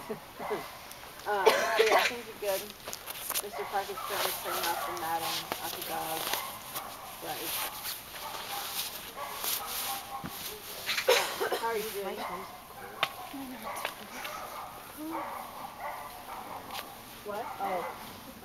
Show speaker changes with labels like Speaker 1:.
Speaker 1: But yeah, things are good. Mr. Park is currently clearing off the matting off the dog. Right. How are you doing? What? Oh.